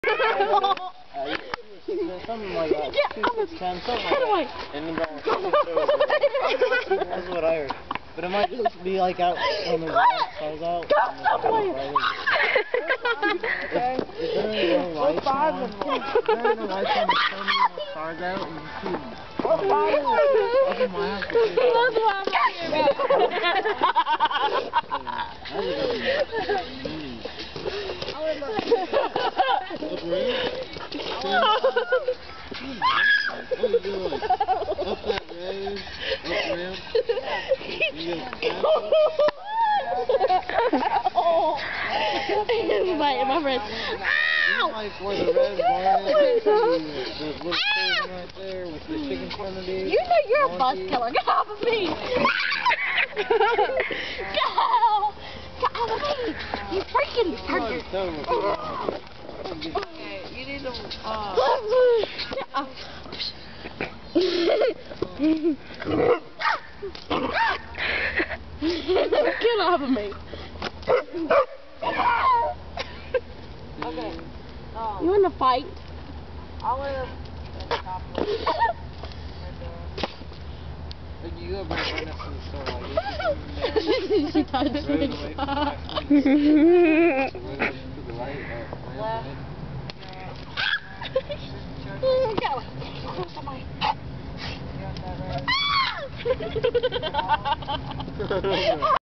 Something like that. Yeah, 2, 6, 10, something like that. And then going That's what I heard. But it might just be like out when the stars out. Go somewhere. Is there any lights on? Is there any lights on the sun when the stars out and you see them? Up in my house. That's why I'm here. What are you doing? Up that road? Up ramp? You He's biting my friend. Ow! like where the red barn is, the little prison right there with the chicken trinity. You know you're a bus killer. Get off of me! Get off of me! You freaking turkey! Okay, you need to, Get off of me! okay, You want to fight? I'll let him stop. You go back right next to the store like this. She touched me. Left. Get away. Close to my...